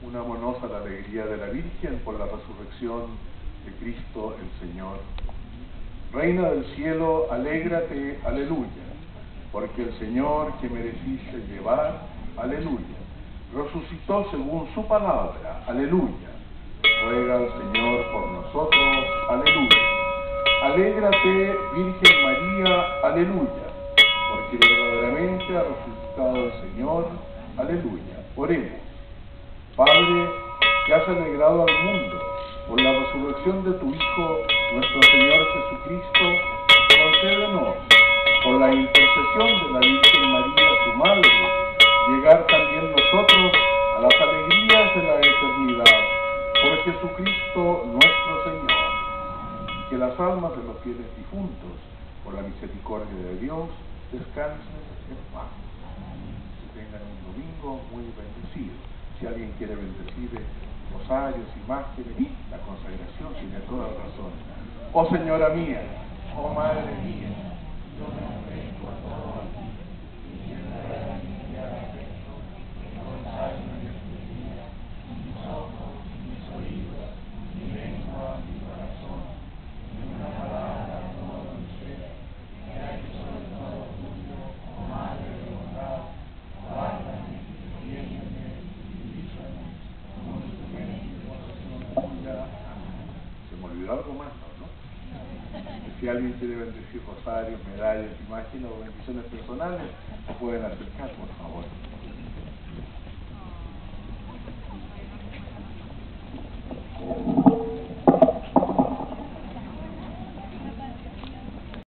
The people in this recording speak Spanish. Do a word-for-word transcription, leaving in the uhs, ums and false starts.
Unámonos a la alegría de la Virgen por la resurrección de Cristo el Señor. Reina del cielo, alégrate, aleluya, porque el Señor que mereciste llevar, aleluya, resucitó según su palabra, aleluya. Ruega al Señor por nosotros, aleluya. Alégrate, Virgen María, aleluya, porque verdaderamente ha resucitado el Señor, aleluya. Oremos. Padre, que has alegrado al mundo por la resurrección de tu Hijo, nuestro Señor Jesucristo, concédenos, por la intercesión de la Virgen María, su Madre, llegar también nosotros a las alegrías de la eternidad, por Jesucristo nuestro Señor. Que las almas de los fieles difuntos, por la misericordia de Dios, descansen en paz. Que tengan un domingo muy bendecido. Si alguien quiere bendecir rosarios, imágenes, la consagración tiene toda razón. Oh Señora mía, oh Madre mía, yo me ofrezco a todos y siempre a mi afecto, con alma y espíritu, mis ojos, mis oídos, mi lengua, mi corazón, y una palabra de todo mi ser, que ha hecho de todo tuyo, oh Madre de bondad, guárdame, defiéndeme, se me olvidó algo más, ¿no? Si alguien quiere bendecir rosarios, medallas, imágenes o bendiciones personales, se pueden acercar, por favor.